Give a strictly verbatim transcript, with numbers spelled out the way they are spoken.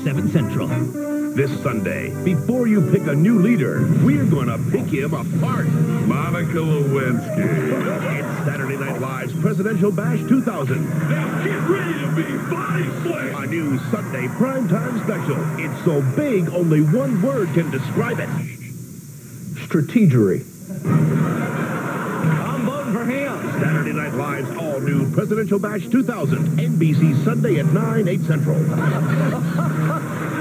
seven Central. This Sunday, before you pick a new leader, we're gonna pick him apart. Monica Lewinsky. It's Saturday Night Live's Presidential Bash two thousand. Now get ready to be body slammed. A new Sunday primetime special. It's so big, only one word can describe it. Strategery. I'm voting for him. Saturday Night Live's all-new Presidential Bash two thousand. N B C Sunday at nine, eight Central.